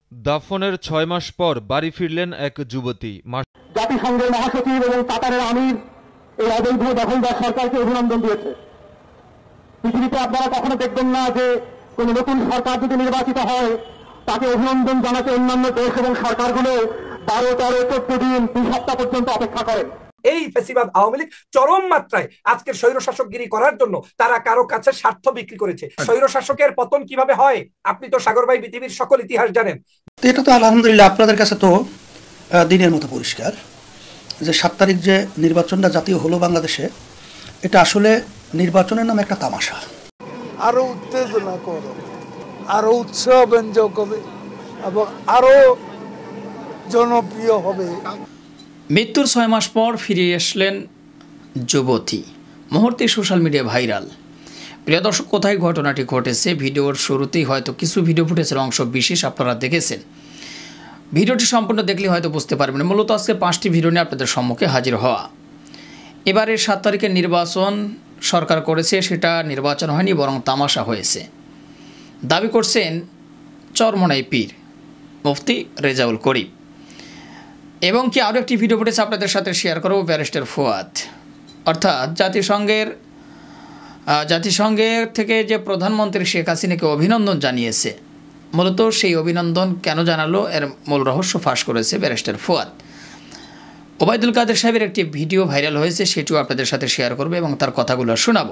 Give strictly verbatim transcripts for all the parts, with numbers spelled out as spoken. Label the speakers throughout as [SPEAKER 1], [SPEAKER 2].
[SPEAKER 1] দাফনের ছয় মাস পর বাড়ি ফিরলেন এক যুবতী।
[SPEAKER 2] জাতিসংঘের মহাসচিব এবং কাতারের আমির এই অবৈধ দখলদার সরকারকে অভিনন্দন দিয়েছে। পৃথিবীতে আপনারা কখনো দেখবেন না যে কোন নতুন সরকার যদি নির্বাচিত হয় তাকে অভিনন্দন জানাতে অন্যান্য দেশ এবং সরকারগুলো বারো তেরো চোদ্দ দিন দুই সপ্তাহ পর্যন্ত অপেক্ষা করেন।
[SPEAKER 3] এই ফ্যাসিবাদ আওয়ামী লীগ চরম মাত্রায় আজকের স্বৈরশাসকগিরি করার জন্য তারা কারো কাছে স্বার্থ বিক্রি করেছে। স্বৈরশাসকের পতন কিভাবে হয় আপনি তো সাগর ভাই পৃথিবীর সকল ইতিহাস জানেন।
[SPEAKER 4] এটা তো আলহামদুলিল্লাহ আপনাদের কাছে তো দিনের মতো পরিষ্কার যে সাত তারিখ যে নির্বাচনটা জাতীয় হলো বাংলাদেশে, এটা আসলে নির্বাচনের নামে একটা তামাশা।
[SPEAKER 5] আরো উত্তেজনা করো, আরো উৎসাহ ব্যঞ্জক হবে এবং আরো জনপ্রিয় হবে।
[SPEAKER 6] মৃত্যুর ছয় মাস পর ফিরে আসলেন যুবতী, মুহূর্তে সোশ্যাল মিডিয়া ভাইরাল। প্রিয় দর্শক, কোথায় ঘটনাটি ঘটেছে ভিডিওর শুরুতেই হয়তো কিছু ভিডিও ফুটেজের অংশ বিশেষ আপনারা দেখেছেন। ভিডিওটি সম্পূর্ণ দেখলে হয়তো বুঝতে পারবেন। মূলত আজকে পাঁচটি ভিডিও নিয়ে আপনাদের সম্মুখে হাজির হওয়া। এবারে সাত তারিখের নির্বাচন সরকার করেছে, সেটা নির্বাচন হয়নি বরং তামাশা হয়েছে, দাবি করছেন চরমনাই পীর মুফতি রেজাউল করিম। এবং কি আরও একটি ভিডিও ফুটেজ আপনাদের সাথে শেয়ার করব ব্যারিস্টার ফুয়াদ, অর্থাৎ জাতিসংঘের জাতিসংঘের থেকে যে প্রধানমন্ত্রী শেখ হাসিনাকে অভিনন্দন জানিয়েছে, মূলত সেই অভিনন্দন কেন জানালো এর মূল রহস্য ফাঁস করেছে ব্যারিস্টার ফুয়াদ। ওবায়দুল কাদের সাহেবের একটি ভিডিও ভাইরাল হয়েছে, সেটিও আপনাদের সাথে শেয়ার করবে এবং তার কথাগুলো শোনাবো।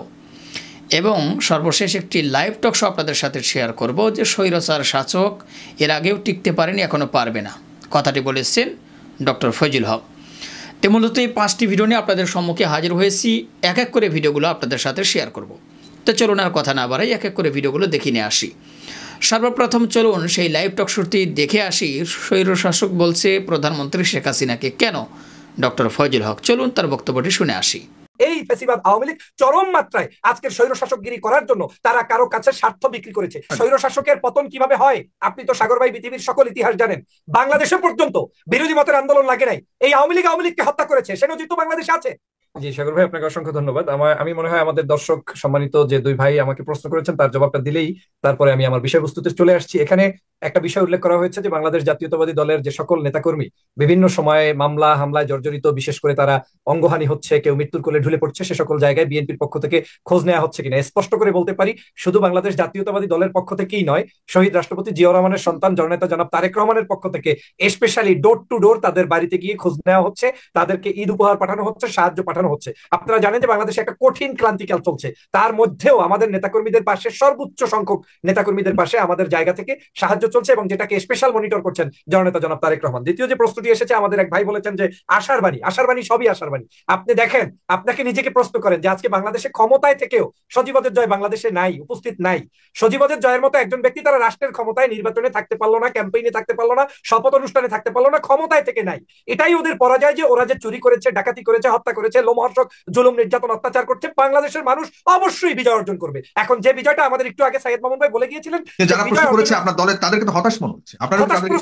[SPEAKER 6] এবং সর্বশেষ একটি লাইভ টক শো আপনাদের সাথে শেয়ার করব যে স্বৈরাচার শাসক এর আগেও টিকতে পারেনি, এখনও পারবে না, কথাটি বলেছেন ডক্টর ফজলুল হক। তো মূলত এই পাঁচটি ভিডিও নিয়ে আপনাদের সম্মুখে হাজির হয়েছি, এক এক করে ভিডিওগুলো আপনাদের সাথে শেয়ার করব। তো চলুন আর কথা না বাড়াই, এক এক করে ভিডিওগুলো দেখে নিয়ে আসি। সর্বপ্রথম চলুন সেই লাইভ টক শোটি দেখে আসি। স্বৈরশাসক বলছে প্রধানমন্ত্রী শেখ হাসিনাকে কেন, ডক্টর ফজলুল হক। চলুন তার বক্তব্যটি শুনে আসি।
[SPEAKER 3] এই ফ্যাসিবাদ আওয়ামী লীগ চরম মাত্রায় আজকের স্বৈরশাসকগিরি করার জন্য তারা কারো কাছে স্বার্থ বিক্রি করেছে। স্বৈরশাসকের পতন কিভাবে হয় আপনি তো সাগর ভাই পৃথিবীর সকল ইতিহাস জানেন। বাংলাদেশে পর্যন্ত বিরোধী মতের আন্দোলন লাগে নাই, এই আওয়ামী লীগ আওয়ামী লীগকে হত্যা করেছে, সে নজির তো বাংলাদেশে আছে। জি সাগর ভাই, আপনাকে অসংখ্য ধন্যবাদ। আমার আমি মনে হয় আমাদের দর্শক সম্মানিত যে দুই ভাই আমাকে প্রশ্ন করেছেন তার জবাবটা দিলেই তারপরে আমি আমার বিষয়বস্তুতে চলে আসছি। এখানে একটা বিষয় উল্লেখ করা হয়েছে যে বাংলাদেশ জাতীয়তাবাদী দলের যে সকল নেতাকর্মী বিভিন্ন সময়ে মামলা হামলায় জর্জরিত, বিশেষ করে তারা অঙ্গহানি হচ্ছে, কেউ মৃত্যুর কোলে ঢুলে পড়ছে, সে সকল জায়গায় বিএনপির পক্ষ থেকে খোঁজ নেওয়া হচ্ছে কিনা। স্পষ্ট করে বলতে পারি, শুধু বাংলাদেশ জাতীয়তাবাদী দলের পক্ষ থেকেই নয়, শহীদ রাষ্ট্রপতি জিয়াউর রহমানের সন্তান জননেতা জনাব তারেক রহমানের পক্ষ থেকে স্পেশালি ডোর টু ডোর তাদের বাড়িতে গিয়ে খোঁজ নেওয়া হচ্ছে, তাদেরকে ঈদ উপহার পাঠানো হচ্ছে, সাহায্য পাঠানো হচ্ছে। আপনারা জানেন যে বাংলাদেশে একটা কঠিন ক্রান্তিকাল চলছে, তার মধ্যেও আমাদের নেতাকর্মীদের পাশে, সর্বোচ্চ সংখ্যক নেতাকর্মীদের পাশে আমাদের জায়গা থেকে সাহায্য চলছে এবং যেটাকে স্পেশাল মনিটর করছেন জননেতা জনাব তারেক রহমান। দ্বিতীয় যে প্রশ্নটি এসেছে, আমাদের এক ভাই বলেছেন যে আশার বাণী, আশার বাণী সবই আশার বাণী। আপনি দেখেন, আপনাকে নিজেকে প্রশ্ন করেন যে আজকে বাংলাদেশে ক্ষমতায় থেকেও সজীবদের জয় বাংলাদেশে নাই, উপস্থিত নাই। সজীবদের জয়ের মতো একজন ব্যক্তি তারা রাষ্ট্রের ক্ষমতায় নির্বাচনে থাকতে পারলো না, ক্যাম্পেইনে থাকতে পারলো না, শপথ অনুষ্ঠানে থাকতে পারলো না, ক্ষমতায় থেকে নাই। এটাই ওদের পরাজয় যে ওরা যে চুরি করেছে, ডাকাতি করেছে, হত্যা করেছে, লোমহর্ষক জুলুম নির্যাতন অত্যাচার করছে। বাংলাদেশের মানুষ অবশ্যই বিজয় অর্জন করবে। এখন যে বিজয়টা আমাদের একটু আগে সাইয়েদ মামুন ভাই বলে গিয়েছিলেন,
[SPEAKER 7] যারা প্রশ্ন করেছে আপনার দলের তাদেরকে তো হতাশ মনে হচ্ছে। আপনারা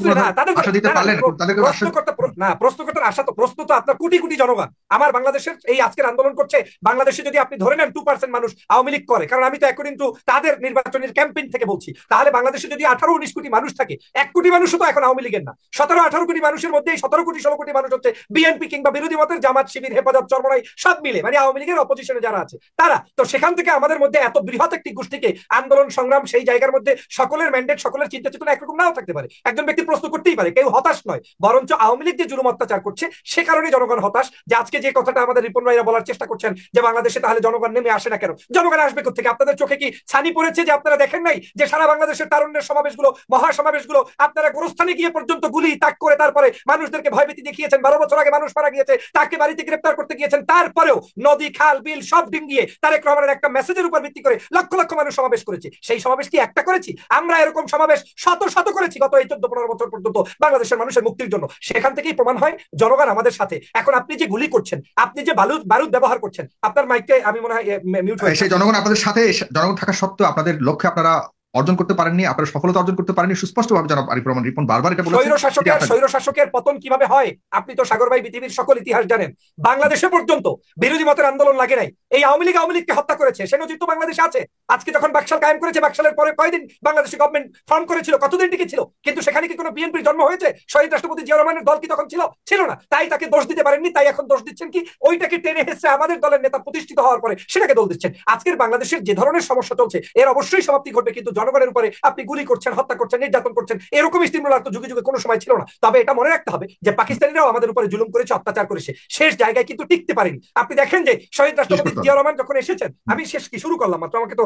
[SPEAKER 7] আশা দিতে পারলেন, তাদেরকে
[SPEAKER 3] না প্রশ্ন করতে আশা তো প্রশ্ন তো আপনার কোটি কোটি জনগণ আমার বাংলাদেশের এই আজকের আন্দোলন করছে। বাংলাদেশে যদি আপনি ধরে নেন টু পার্সেন্ট মানুষ আওয়ামী লীগ করে, কারণ আমি তো অ্যাকর্ডিং টু তাদের নির্বাচনের ক্যাম্পেইন থেকে বলছি, তাহলে বাংলাদেশে যদি আঠারো উনিশ কোটি মানুষ থাকে, এক কোটি মানুষও তো এখন আওয়ামী লীগের না। সতেরো আঠারো কোটি মানুষের মধ্যে সতেরো কোটি ষোলো কোটি মানুষ হচ্ছে বিএনপি কিংবা বিরোধী মতের জামাত, শিবির, হেফাজত, চরমনাই সব মিলে, মানে আওয়ামী লীগের অপোজিশনে যারা আছে তারা। তো সেখান থেকে আমাদের মধ্যে এত বৃহৎ একটি গোষ্ঠীকে আন্দোলন সংগ্রাম, সেই জায়গার মধ্যে সকলের ম্যান্ডেট, সকলের চিন্তা চেতনা একরকম নাও থাকতে পারে। একজন ব্যক্তি প্রশ্ন করতেই পারে, কেউ হতাশ নয়, বরঞ্চ আওয়ামী লীগ যে জুলুম অত্যাচার করছে সে কারণে জনগণ হতাশ। যে আজকে যে কথাটা আমাদের রিপন ভাইরা বলার চেষ্টা করছেন যে বাংলাদেশে তাহলে জনগণ নেমে আসে না কেন, জনগণ আসবে কোথেকে? আপনাদের চোখে কি ছানি পড়েছে যে আপনারা দেখেন নাই যে সারা বাংলাদেশের তারুণ্যের সমাবেশগুলো, মহাসমাবেশগুলো আপনারা গোরস্থানে গিয়ে পর্যন্ত গুলি তাক করে তারপরে মানুষদেরকে ভয়ভীতি দেখিয়েছেন। বারো বছর আগে মানুষ মারা গিয়েছে, তাকে বাড়িতে গ্রেপ্তার করতে গিয়েছেন, তারপরেও নদী খাল বিল সব ডিঙ্গিয়ে তারেক রহমানের একটা মেসেজের উপর ভিত্তি করে লক্ষ লক্ষ মানুষ সমাবেশ করেছে। সেই সমাবেশ কি একটা করেছি আমরা? এরকম সমাবেশ শত শত করেছি গত এই চোদ্দ পনেরো বছর পর্যন্ত বাংলাদেশের মানুষের মুক্তির জন্য। সেখান থেকেই প্রমাণ হয় জনগণ আমাদের সাথে। এখন আপনি যে গুলি করছেন, আপনি যে বালুদ বারুদ ব্যবহার করছেন, আপনার মাইকটা আমি মনে হয় মিউট হয়েছে।
[SPEAKER 7] সেই জনগণ আপনাদের সাথে, জনগণ থাকা সত্ত্বেও আপনাদের লক্ষ্যে আপনারা অর্জন করতে পারেননি, আপনারা সফলতা অর্জন করতে পারেননি, সুস্পষ্টভাবে জনাব আরিফুর রহমান রিপন বারবার এটা বলেছেন।
[SPEAKER 3] স্বৈরশাসকের স্বৈরশাসকের পতন কিভাবে হয় আপনি তো সাগর ভাই পৃথিবীর সকল ইতিহাস জানেন। বাংলাদেশে পর্যন্ত বিরোধী মতের আন্দোলন লাগে নাই। এই আওয়ামী লীগ আওয়ামী লীগকে হত্যা করেছে, সে নজির তো বাংলাদেশে আছে। আজকে যখন বাকশাল কায়েম করেছে, বাকশালের পরে কয়দিন বাংলাদেশে গভর্নমেন্ট ফর্ম করেছিল, কতদিন টিকে ছিল, কিন্তু সেখানে কি কোনো বিএনপির জন্ম হয়েছে? শহীদ রাষ্ট্রপতি জিয়া রহমানের দল কি তখন ছিল? ছিল না। তাই তাকে দোষ দিতে পারেননি, তাই এখন দোষ দিচ্ছেন কি ওইটাকে টেনে হেসে আমাদের দলের নেতা প্রতিষ্ঠিত হওয়ার পরে সেটাকে দোষ দিচ্ছেন। আজকের বাংলাদেশের যে ধরনের সমস্যা চলছে এর অবশ্যই সমাপ্তি ঘটবে, কিন্তু জনগণের উপরে আপনি গুলি করছেন, হত্যা করছেন, নির্যাতন করছেন, এরকম স্টিমুলার তো যুগে যুগে কোনো সময় ছিল না। তবে এটা মনে রাখতে হবে যে পাকিস্তানিরাও আমাদের উপরে জুলুম করেছে, অত্যাচার করেছে, শেষ জায়গায় কিন্তু টিকতে পারেনি। আপনি দেখেন যে শহীদ রাষ্ট্রপতি জিয়া রহমান যখন এসেছেন, আমি শেষ কি শুরু করলাম মাত্র, আমাকে তো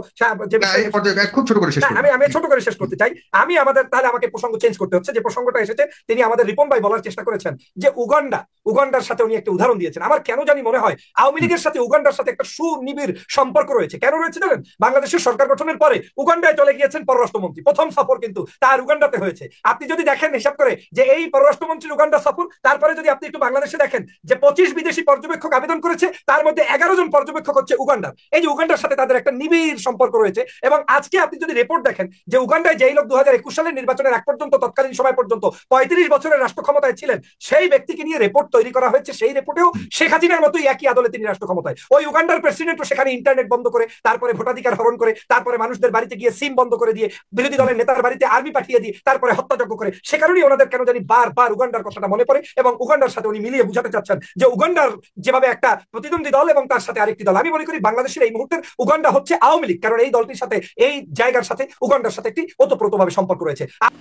[SPEAKER 7] খুব ছোট করে শেষ করুন।
[SPEAKER 3] আমি আমি ছোট করে শেষ করতে চাই। আমি আমাদের তাহলে আমাকে প্রসঙ্গ চেঞ্জ করতে হচ্ছে। যে প্রসঙ্গটা এসেছে তিনি আমাদের রিপন ভাই বলার চেষ্টা করেছেন যে উগান্ডা, উগান্ডার সাথে উনি একটা উদাহরণ দিয়েছেন। আমার কেন জানি মনে হয় আওয়ামী লীগের সাথে উগান্ডার সাথে একটা সুনিবিড় সম্পর্ক রয়েছে। কেন রয়েছে জানেন? বাংলাদেশের সরকার গঠনের পরে উগান্ডায় চলে গিয়েছেন পররাষ্ট্রমন্ত্রী, প্রথম সফর কিন্তু তার উগান্ডাতে হয়েছে। আপনি যদি দেখেন হিসাব করে যে এই পররাষ্ট্রমন্ত্রীর উগান্ডা সফর, তারপরে যদি আপনি একটু বাংলাদেশে দেখেন যে পঁচিশ বিদেশি পর্যবেক্ষক আবেদন করেছে, তার মধ্যে এগারো জন পর্যবেক্ষক হচ্ছে উগান্ডার। এই যে উগান্ডার সাথে তাদের একটা নিবিড় সম্পর্ক রয়েছে। এবং আজকে আপনি যদি রিপোর্ট দেখেন যে উগান্ডায় যেই লোক দু হাজার একুশ সালের নির্বাচনের এক পর্যন্ত তৎকালীন সময় পর্যন্ত পঁয়ত্রিশ বছরের রাষ্ট্র ক্ষমতায় ছিলেন, সেই ব্যক্তিকে নিয়ে রিপোর্ট তৈরি করা হয়েছে। সেই রিপোর্টেও শেখ হাসিনার মতোই একই আদলে তিনি রাষ্ট্র ক্ষমতায়। ওই উগান্ডার প্রেসিডেন্টও সেখানে ইন্টারনেট বন্ধ করে, তারপরে ভোটাধিকার হরণ করে, তারপরে মানুষদের বাড়িতে গিয়ে সিম বন্ধ করে দিয়ে, বিরোধী দলের নেতার বাড়িতে আর্মি পাঠিয়ে দিয়ে, তারপরে হত্যাযজ্ঞ করে। সে কারণেই ওনাদের কেন জানি বারবার উগান্ডার কথাটা মনে পড়ে এবং উগান্ডার সাথে উনি মিলিয়ে বুঝাতে চাচ্ছেন যে উগান্ডার যেভাবে একটা প্রতিদ্বন্দ্বী দল এবং তার সাথে আরেকটি দল। আমি মনে করি বাংলাদেশের এই মুহূর্তের উগান্ডা হচ্ছে আওয়ামী লীগ, কারণ এই দলটির সাথে, এই জায়গার সাথে উগান্ডার সাথে একটি ওতপ্রোতভাবে সম্পর্ক রয়েছে।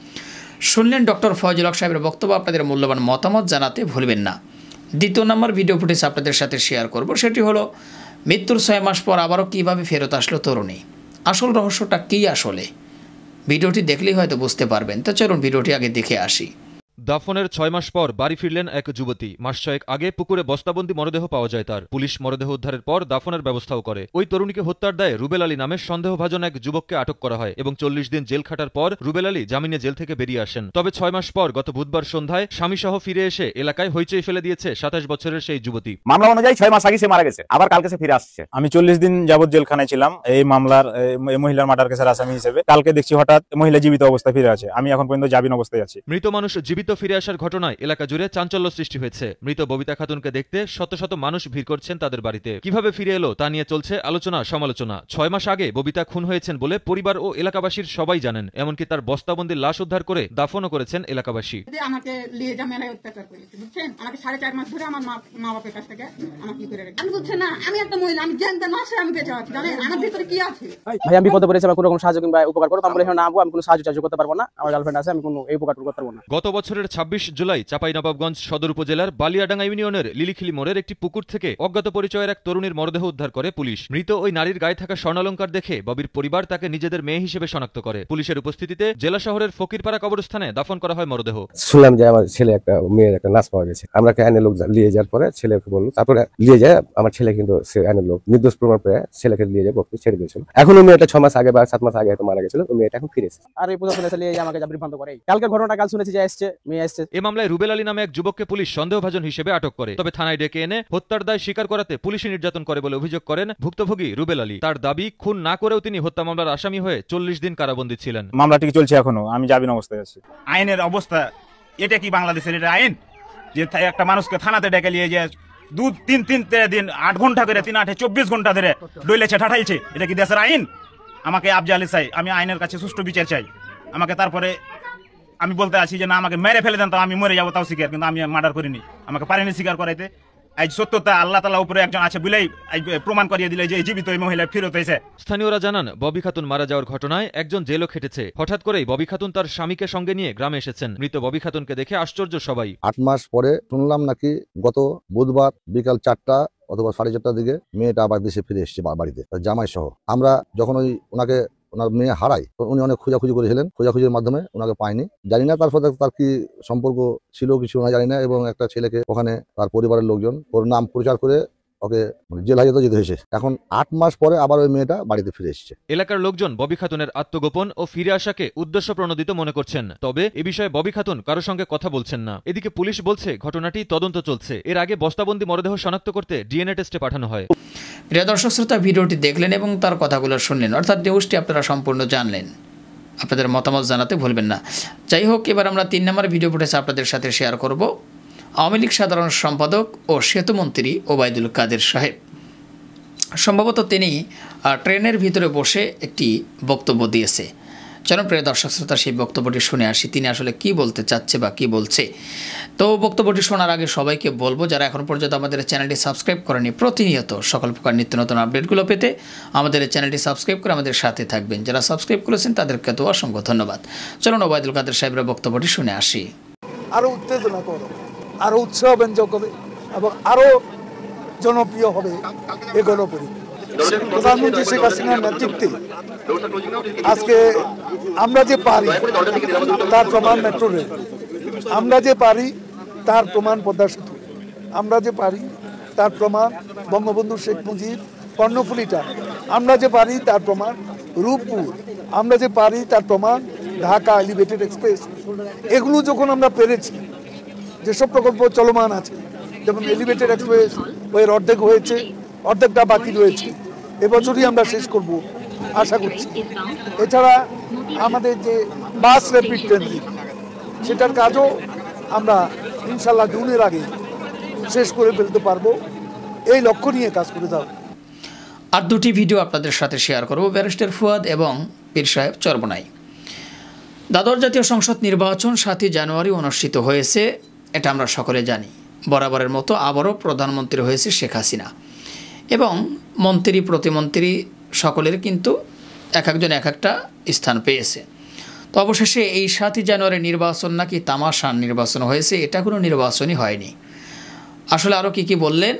[SPEAKER 6] শুনলেন ডক্টর ফয়জুল হক সাহেবের বক্তব্য। আপনাদের মূল্যবান মতামত জানাতে ভুলবেন না। দ্বিতীয় নম্বর ভিডিও ফুটেজ আপনাদের সাথে শেয়ার করব, সেটি হলো মৃত্যুর ছয় মাস পর আবারও কীভাবে ফেরত আসলো তরুণী। আসল রহস্যটা কী আসলে? ভিডিওটি দেখলেই হয়তো বুঝতে পারবেন। তো চলুন ভিডিওটি আগে দেখে আসি।
[SPEAKER 1] দাফনের ছয় মাস পর বাড়ি ফিরলেন এক যুবতী। মাস ছয়েক আগে পুকুরে বস্তাবন্দি মরদেহ পাওয়া যায় তার। পুলিশ মরদেহ উদ্ধারের পর দাফনের ব্যবস্থাও করে। ওই তরুণীকে হত্যার দায়ে রুবেল আলী নামে সন্দেহভাজন এক যুবককে আটক করা হয় এবং চল্লিশ দিন জেল খাটার পর রুবেল আলী জামিনে জেল থেকে বেরিয়ে আসেন। তবে ছয় মাস পর গত বুধবার সন্ধ্যায় স্বামীসহ ফিরে এসে এলাকায় হইচই ফেলে দিয়েছে সাতাশ বছরের সেই যুবতী।
[SPEAKER 8] মামলা অনুযায়ী ছয় মাস আগে সে মারা গেছে, আবার কালকে সে ফিরে আসছে। আমি চল্লিশ দিন যাবত জেলখানায় ছিলাম এই মামলার মহিলার মার্ডার কেসের আসামি হিসেবে। কালকে দেখছি হঠাৎ মহিলা জীবিত অবস্থায় ফিরে আছে। আমি এখন পর্যন্ত জামিন অবস্থায় আছি।
[SPEAKER 1] মৃত মানুষ জীবিত ফিরে আসার ঘটনায় এলাকা জুড়ে চাঞ্চল্য সৃষ্টি হয়েছে। মৃত ববিতা খাতুনকে দেখতে শত শত মানুষ ভিড় করছেন তাদের বাড়িতে। কিভাবে ফিরে এলো তা নিয়ে চলছে আলোচনা সমালোচনা। ছয় মাস আগে ববিতা খুন হয়েছেন বলে পরিবার ও এলাকাবাসীর সবাই জানেন। এমনকি তার বস্তাবন্দির লাশ উদ্ধার করে দাফনও করেছেন এলাকাবাসী।
[SPEAKER 9] আমাকে নিয়ে যা মেলায় অত্যাচার করেছে, বুঝছেন? আমাকে সাড়ে চার মাস ধরে আমার মা বাপের কাছ থেকে আমাকে কি করে রেখে, আমি বুঝছেন না, আমি একটা মহিলা, আমি জানতে না আমি বেঁচে আছি, জানেন আমার ভিতরে কি আছে।
[SPEAKER 10] ভাই আমি বিপদে পড়েছি, আমার কোনো রকম সাহায্য কিংবা উপকার করো, আমি বলে না আমি কোনো সাহায্য টাহায্য করতে পারবো না, আমার গার্লফ্রেন্ড আছে, আমি কোনো এই উপকার করতে পারবো না।
[SPEAKER 1] গত বছরের ছাব্বিশ জুলাই চাঁপাইনবাবগঞ্জ সদর উপজেলার বালিয়াডাঙ্গা ইউনিয়নের লিলিখিলি মোড়ের একটি পুকুর থেকে অজ্ঞাত পরিচয়ের এক তরুণীর মরদেহ উদ্ধার করে পুলিশ। মৃত ওই নারীর গায়ে থাকা স্বর্ণালঙ্কার দেখে ববির পরিবার তাকে নিজেদের মেয়ে হিসেবে শনাক্ত করে। পুলিশের উপস্থিতিতে জেলা শহরের ফকিরপাড়া কবরস্থানে দাফন করা হয় মরদেহ।
[SPEAKER 11] শুনলাম যে আমার ছেলে একটা মেয়ের একটা লাশ পাওয়া গেছে। আমরা আইনের লোক নিয়ে যাওয়ার পরে ছেলেকে বললো, তারপরে নিয়ে যায় আমার ছেলে কিন্তু সে আইনের লোক নির্দোষ প্রমাণ পেয়ে ছেলেকে নিয়ে যায় বক্তি ছেড়ে দিয়েছিল। এখন ওই মেয়েটা ছ মাস আগে বা সাত মাস আগে হয়তো মারা গেছিল, ওই মেয়েটা এখন ফিরেছে।
[SPEAKER 10] আর এই প্রশাসন এসে আমাকে যা বিভ্রান্ত করে। কালকে ঘটনাটা কাল শুনেছি যে আসছে মেয়ে আসছে।
[SPEAKER 1] এই মামলায় রুবেল আলী নামে এক যুবককে পুলিশ সন্দেহভাজন হিসেবে আটক করে। তবে থানায় ডেকে এনে হত্যার দায় স্বীকার করাতে পুলিশি নির্যাতন করে বলে অভিযোগ করেন ভুক্তভোগী রুবেল আলী। তার দাবি খুন না করেও তিনি হত্যা মামলার আসামি হয়ে চল্লিশ দিন কারাবন্দী ছিলেন।
[SPEAKER 8] মামলাটি চলছে এখনো, আমি জামিন অবস্থায় আছি। আইনের অবস্থা এটা কি বাংলাদেশের এটা আইন যে একটা মানুষকে থানাতে ডেকে নিয়ে যায় দু তিন তিন দিন আট ঘন্টা করে তিন আটে চব্বিশ ঘন্টা ধরে ডইলেছে ঠাঠাইছে, এটা কি দেশের আইন? আমাকে আফজালি চাই, আমি আইনের কাছে সুষ্ঠু বিচার চাই। আমাকে তারপরে আমি বলতে আছি যে না আমাকে মেরে ফেলে দেন, তো আমি মরে যাবো তাও স্বীকার, কিন্তু আমি মার্ডার করিনি, আমাকে পারেনি স্বীকার করাইতে। আজ সত্যতা আল্লাহ তাআলা উপরে একজন আছে বলেই প্রমাণ করিয়ে দিলে যে জীবিত এই মহিলা ফেরত হয়েছে।
[SPEAKER 1] স্থানীয়রা জানান ববি খাতুন মারা যাওয়ার ঘটনায় একজন জেলও খেটেছে। হঠাৎ করেই ববি খাতুন তার স্বামীকে সঙ্গে নিয়ে গ্রামে এসেছেন। মৃত ববি খাতুনকে দেখে আশ্চর্য সবাই।
[SPEAKER 11] আট মাস পরে শুনলাম নাকি গত বুধবার বিকাল চারটা অথবা সাড়ে চারটার দিকে মেয়েটা আবার দেশে ফিরে এসেছে বাড়িতে জামাই সহ। আমরা যখন ওই ওনাকে ওনার মেয়ে হারাই উনি অনেক খোঁজাখুঁজি করেছিলেন, খোঁজাখুঁজির মাধ্যমে ওনাকে পাইনি। জানি না তার সাথে তার কি সম্পর্ক ছিল কিছু না জানি না, এবং একটা ছেলেকে ওখানে তার পরিবারের লোকজন ওর নাম প্রচার করে ওকে জেল হাজতে যেতে হয়েছে। এখন আট মাস পরে আবার ওই মেয়েটা বাড়িতে ফিরে এসেছে।
[SPEAKER 1] এলাকার লোকজন ববি খাতুনের আত্মগোপন ও ফিরে আসাকে উদ্দেশ্য প্রণোদিত মনে করছেন। তবে এ বিষয়ে ববি খাতুন কারো সঙ্গে কথা বলছেন না। এদিকে পুলিশ বলছে ঘটনাটি তদন্ত চলছে। এর আগে বস্তাবন্দি মরদেহ শনাক্ত করতে ডিএনএ টেস্টে পাঠানো হয়।
[SPEAKER 6] প্রিয় দর্শক শ্রোতা, ভিডিওটি দেখলেন এবং তার কথাগুলো শুনলেন, অর্থাৎ নিউজটি আপনারা সম্পূর্ণ জানলেন। আপনাদের মতামত জানাতে ভুলবেন না। যাই হোক, এবার আমরা তিন নম্বর ভিডিও ফুটেজ আপনাদের সাথে শেয়ার করব। আওয়ামী লীগ সাধারণ সম্পাদক ও সেতুমন্ত্রী ওবায়দুল কাদের সাহেব, সম্ভবত তিনি ট্রেনের ভিতরে বসে একটি বক্তব্য দিয়েছে। জনপ্রিয় দর্শক শ্রোতা, সেই বক্তব্যটি শুনে আসি তিনি আসলে কি বলতে চাচ্ছে বা কি বলছে। তো বক্তব্যটি শোনার আগে সবাইকে বলবো, যারা এখন পর্যন্ত আমাদের চ্যানেলটি সাবস্ক্রাইব করেনি, প্রতিনিয়ত সকল প্রকার নিত্য নতুন আপডেটগুলো পেতে আমাদের চ্যানেলটি সাবস্ক্রাইব করে আমাদের সাথে থাকবেন। যারা সাবস্ক্রাইব করেছেন তাদেরকে তো অসংখ্য ধন্যবাদ। চলুন ওবায়দুল কাদের সাহেবের বক্তব্যটি শুনে আসি।
[SPEAKER 5] আরো উত্তেজনা করো, আরো উৎসাহ ব্যঞ্জক হবে এবং আরো জনপ্রিয় হবে এগুলো পরিবেশ। প্রধানমন্ত্রী শেখ হাসিনার নেতৃত্বে আজকে আমরা যে পারি তার প্রমাণ মেট্রো রেল, আমরা যে পারি তার প্রমাণ পদ্মা সেতু, আমরা যে পারি তার প্রমাণ বঙ্গবন্ধু শেখ মুজিব কর্ণফুলিটা, আমরা যে পারি তার প্রমাণ রূপপুর, আমরা যে পারি তার প্রমাণ ঢাকা এলিভেটেড এক্সপ্রেস। এগুলো যখন আমরা পেরেছি, যেসব প্রকল্প চলমান আছে, যেমন এলিভেটেড এক্সপ্রেস এর অর্ধেক হয়েছে, অর্ধেকটা বাকি রয়েছে, এবছরই আমরা শেষ করব আশা করছি। এছাড়া আমাদের যে বাস র্যাপিড ট্রেন, সেটার কাজও আমরা ইনশাল্লাহ জুনের আগে শেষ করে ফেলতে পারবো, এই লক্ষ্য নিয়ে কাজ করে যাও।
[SPEAKER 6] আর দুটি ভিডিও আপনাদের সাথে শেয়ার করব, ব্যারিস্টার ফুয়াদ এবং পীর সাহেব চরমোনাই। দ্বাদশ জাতীয় সংসদ নির্বাচন সাতই জানুয়ারি অনুষ্ঠিত হয়েছে, এটা আমরা সকলে জানি। বরাবরের মতো আবারও প্রধানমন্ত্রী হয়েছে শেখ হাসিনা এবং মন্ত্রী প্রতিমন্ত্রী সকলের কিন্তু এক একজন এক একটা স্থান পেয়েছে। তো অবশেষে এই সাতই জানুয়ারি নির্বাচন নাকি তামাশার নির্বাচন হয়েছে, এটা কোনো নির্বাচনই হয়নি। আসলে আরও কী কী বললেন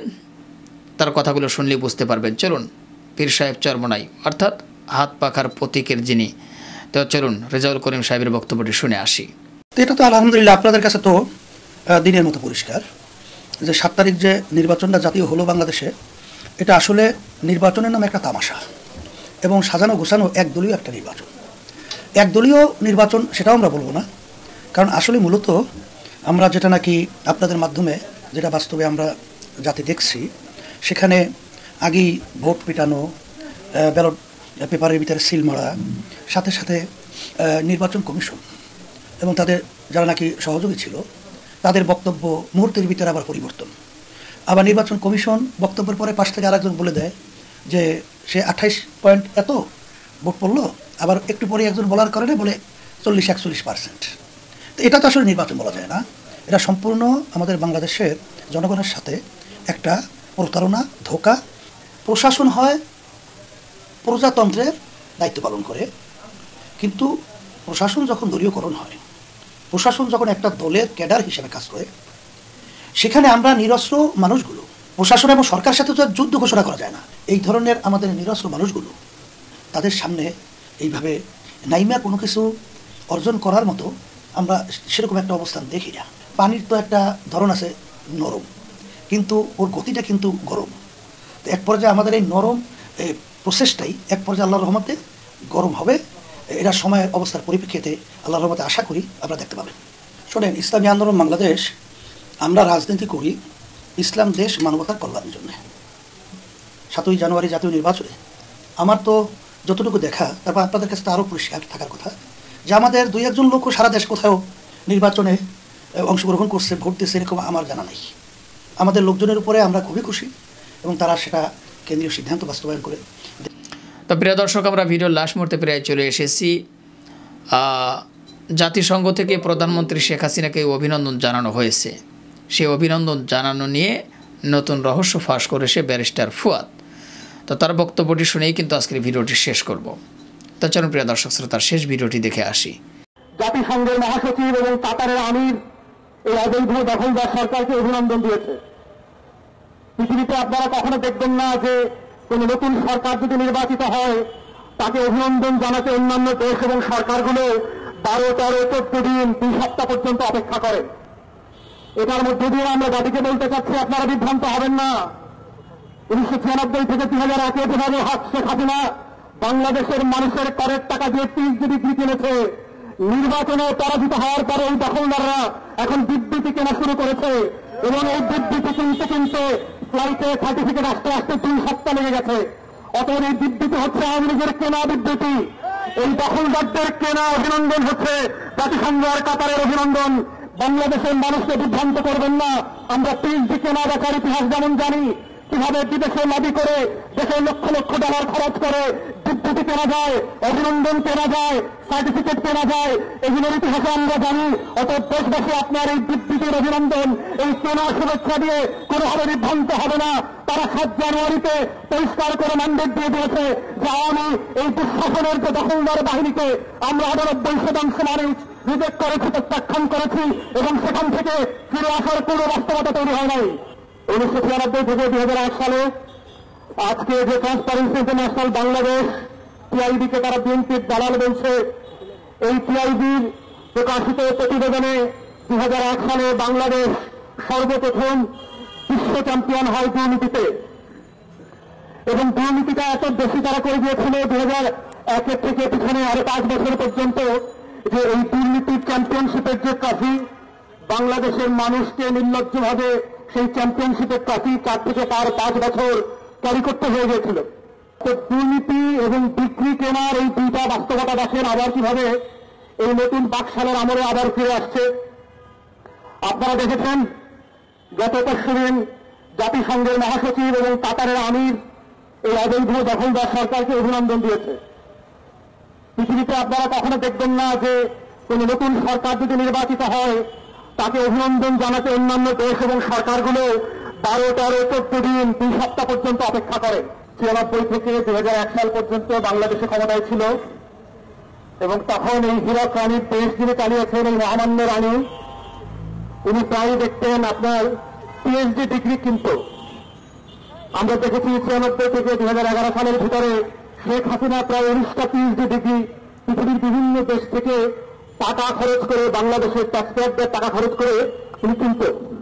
[SPEAKER 6] তার কথাগুলো শুনলে বুঝতে পারবেন। চলুন পীর সাহেব চরমোনাই, অর্থাৎ হাত পাখার প্রতীকের যিনি, তো চলুন রেজাউল করিম সাহেবের বক্তব্যটি শুনে আসি।
[SPEAKER 4] তো এটা তো আলহামদুলিল্লাহ আপনাদের কাছে তো দিনের মতো পরিষ্কার যে সাত তারিখ যে নির্বাচনটা জাতীয় হলো বাংলাদেশে, এটা আসলে নির্বাচনের নামে একটা তামাশা এবং সাজানো গোছানো একদলীয় একটা নির্বাচন। একদলীয় নির্বাচন সেটাও আমরা বলবো না, কারণ আসলে মূলত আমরা যেটা নাকি আপনাদের মাধ্যমে যেটা বাস্তবে আমরা যাতে দেখছি, সেখানে আগেই ভোট পিটানো, ব্যালট পেপারের ভিতরে সিল মারা, সাথে সাথে নির্বাচন কমিশন এবং তাদের যারা নাকি সহযোগী ছিল তাদের বক্তব্য মুহূর্তের ভিতরে আবার পরিবর্তন। আবার নির্বাচন কমিশন বক্তব্যের পরে পাশ থেকে আরেকজন বলে দেয় যে সে আঠাইশ পয়েন্ট এত ভোট পড়লো, আবার একটু পরে একজন বলার কারণে বলে চল্লিশ একচল্লিশ পার্সেন্ট। তো এটা তো আসলে নির্বাচন বলা যায় না, এটা সম্পূর্ণ আমাদের বাংলাদেশের জনগণের সাথে একটা প্রতারণা, ধোঁকা। প্রশাসন হয় প্রজাতন্ত্রের দায়িত্ব পালন করে, কিন্তু প্রশাসন যখন দলীয়করণ হয়, প্রশাসন যখন একটা দলের ক্যাডার হিসেবে কাজ করে, সেখানে আমরা নিরস্ত্র মানুষগুলো, প্রশাসন এবং সরকারের সাথে তো যুদ্ধ ঘোষণা করা যায় না, এই ধরনের আমাদের নিরস্ত্র মানুষগুলো তাদের সামনে এইভাবে নাইমা কোনো কিছু অর্জন করার মতো আমরা সেরকম একটা অবস্থান দেখি না। পানির তো একটা ধরন আছে নরম, কিন্তু ওর গতিটা কিন্তু গরম। তো এক পর্যায়ে আমাদের এই নরম প্রসেসটাই এক পর্যায়ে আল্লাহর রহমতে গরম হবে। এটা সময়ের অবস্থার পরিপ্রেক্ষিতে আল্লাহর রহমতে আশা করি আপনারা দেখতে পাবেন। শোনেন, ইসলামী আন্দোলন বাংলাদেশ, আমরা রাজনীতি করি ইসলাম দেশ মানবতার কল্যাণের জন্য। সাতই জানুয়ারি জাতীয় নির্বাচনে আমার তো যতটুকু দেখা, তারপর আপনাদের কাছে তো আরও পরিষ্কার থাকার কথা যে আমাদের দুই একজন লোক সারা দেশ কোথাও নির্বাচনে অংশগ্রহণ করছে, ভোট দিচ্ছে, এরকম আমার জানা নেই। আমাদের লোকজনের উপরে আমরা খুবই খুশি এবং তারা সেটা কেন্দ্রীয় সিদ্ধান্ত বাস্তবায়ন করে।
[SPEAKER 6] তো প্রিয় দর্শক, আমরা ভিডিওর লাস্ট মুহূর্তে প্রায় চলে এসেছি। জাতিসংঘ থেকে প্রধানমন্ত্রী শেখ হাসিনাকে অভিনন্দন জানানো হয়েছে। সেই অভিনন্দন জানানো নিয়ে নতুন রহস্য ফাঁস করেছে ব্যারিস্টার ফুয়াদ। তো তার বক্তব্যটি শুনেই কিন্তু আজকের ভিডিওটি শেষ করব। তো চলুন প্রিয় দর্শক শ্রোতার শেষ ভিডিওটি দেখে আসি।
[SPEAKER 2] জাতিসংঘের মহাসচিব এবং কাতারের আমির এই অবৈধ দখলদার সরকারকে অভিনন্দন দিয়েছে। পৃথিবীতে আপনারা কখনো দেখবেন না যে কোন নতুন সরকার যদি নির্বাচিত হয় তাকে অভিনন্দন জানাতে অন্যান্য দেশ এবং সরকারগুলো বারো তেরো চোদ্দ দিন দুই সপ্তাহ পর্যন্ত অপেক্ষা করে। এটার মধ্যে দিয়ে আমরা জাতিকে বলতে চাচ্ছি, আপনারা বিভ্রান্ত হবেন না। উনিশশো ছিয়ানব্বই থেকে দুই হাজার একে যেভাবে হক শেখ হাসিনা বাংলাদেশের মানুষের করের টাকা দিয়ে পিএইচডি ডিগ্রি কিনেছে, নির্বাচনে পরাজিত হওয়ার পরে এই দখলদাররা এখন বিবৃতি কেনা শুরু করেছে এবং এই বিবৃতি কিনতে কিনতে ফ্লাইটে সার্টিফিকেট আসতে আসতে দুই সপ্তাহ লেগে গেছে। অতএব এই বিবৃতি হচ্ছে আওয়ামী লীগের কেনা বিবৃতি। এই দখলদারদের কেনা অভিনন্দন হচ্ছে জাতিসংঘ আর কাতারের অভিনন্দন। বাংলাদেশের মানুষকে বিভ্রান্ত করবেন না। আমরা পিএইচডি কেনা দেখার ইতিহাস যেমন জানি, কিভাবে বিদেশে লবি করে দেশের লক্ষ লক্ষ ডলার খরচ করে ডিপ্টি কেনা যায়, অভিনন্দন কেনা যায়, সার্টিফিকেট কেনা যায়, এগুলোর ইতিহাসে আমরা জানি। অতএব দেশবাসী আপনার এই ডিপ্টির অভিনন্দন, এই কেনা শুভেচ্ছা দিয়ে কোনোভাবে বিভ্রান্ত হবে না। তারা সাত জানুয়ারিতে পরিষ্কার করে ম্যান্ডেট দিয়ে দিয়েছে যে আওয়ামী এই দুঃশাসনের যে দখলদার বাহিনীকে আমরা আটানব্বই শতাংশ মানুষ রিজেক্ট করেছি, প্রত্যাখ্যান করেছি এবং সেখান থেকে ফিরে আসার কোনো বাস্তবতা তৈরি হয় নাই। উনিশশো ছিয়ানব্বই থেকে দুই হাজার এক সালে আজকে যে ট্রান্সপারেন্সি ইন্টারন্যাশনাল বাংলাদেশ টিআইবিকে তারা বিএনপির দালাল বলছে, এই টিআইবির প্রকাশিত প্রতিবেদনে দুই হাজার এক সালে বাংলাদেশ সর্বপ্রথম বিশ্ব চ্যাম্পিয়ন হয় দুর্নীতিতে, এবং দুর্নীতিটা এত বেশি তারা করে দিয়েছিল দুই হাজার একের থেকে পিছনে আরো পাঁচ বছর পর্যন্ত, যে এই দুর্নীতির চ্যাম্পিয়নশিপের যে ট্রফি বাংলাদেশের মানুষকে নির্লজ্জভাবে সেই চ্যাম্পিয়নশিপের ট্রফি চার থেকে তার পাঁচ বছর ক্যারি করতে হয়ে গিয়েছিল। তো দুর্নীতি এবং বিক্রি কেনার এই দুইটা বাস্তবতা দেখেন আবার কিভাবে এই নতুন বাকশালের আমলে আবার ফিরে আসছে। আপনারা দেখেছেন গত পরশু দিন জাতিসংঘের মহাসচিব এবং কাতারের আমির এই অবৈধ দখলদার সরকারকে অভিনন্দন দিয়েছে। পৃথিবীতে আপনারা কখনো দেখবেন না যে কোন নতুন সরকার যদি নির্বাচিত হয় তাকে অভিনন্দন জানাতে অন্যান্য দেশ এবং সরকারগুলো বারো তেরো চোদ্দ দিন দুই সপ্তাহ পর্যন্ত অপেক্ষা করে। ছিয়ানব্বই থেকে দুই হাজার এক সাল পর্যন্ত বাংলাদেশে ক্ষমতায় ছিল এবং তখন এই হীরক রানীর দেশ যিনি চালিয়েছেন এই মহামান্য রানী, উনি প্রায় দেখতেন আপনার পিএইচডি ডিগ্রি কিন্তু আমরা দেখেছি ছিয়ানব্বই থেকে দুই হাজার এগারো সালের ভিতরে শেখ হাসিনা প্রায় উনিশটা পিএইচডি ডিগ্রি পৃথিবীর বিভিন্ন দেশ থেকে টাকা খরচ করে বাংলাদেশের ট্যাক্সপেয়ারদের টাকা খরচ করে উনি কিনত।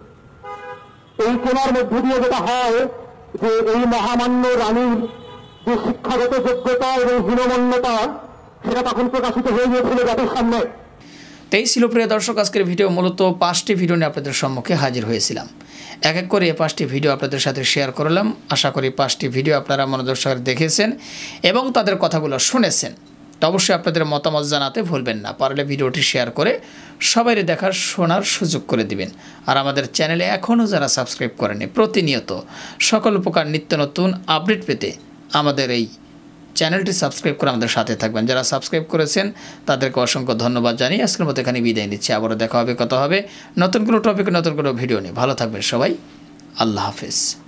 [SPEAKER 2] এই কেনার মধ্য দিয়ে যেটা হয় যে এই মহামান্য রানীর যে শিক্ষাগত যোগ্যতা এবং হীনমন্যতা সেটা তখন প্রকাশিত হয়ে গিয়েছিল জাতির সামনে।
[SPEAKER 6] এই ছিল প্রিয় দর্শক আজকের ভিডিও। মূলত পাঁচটি ভিডিও নিয়ে আপনাদের সম্মুখে হাজির হয়েছিলাম। এক এক করে এই পাঁচটি ভিডিও আপনাদের সাথে শেয়ার করলাম। আশা করি পাঁচটি ভিডিও আপনারা মনোযোগ সহকারে দেখেছেন এবং তাদের কথাগুলো শুনেছেন। তো অবশ্যই আপনাদের মতামত জানাতে ভুলবেন না। পারলে ভিডিওটি শেয়ার করে সবাই দেখার শোনার সুযোগ করে দিবেন। আর আমাদের চ্যানেলে এখনও যারা সাবস্ক্রাইব করেনি, প্রতিনিয়ত সকল প্রকার নিত্য নতুন আপডেট পেতে আমাদের এই চ্যানেলটি সাবস্ক্রাইব করে আমাদের সাথে থাকবেন। যারা সাবস্ক্রাইব করেছেন তাদেরকে অসংখ্য ধন্যবাদ জানিয়ে আজকের মতো এখানে বিদায় নিচ্ছি। আবারও দেখা হবে, কথা হবে নতুন কোনো টপিক, নতুন কোনো ভিডিও নিয়ে। ভালো থাকবেন সবাই। আল্লাহ হাফেজ।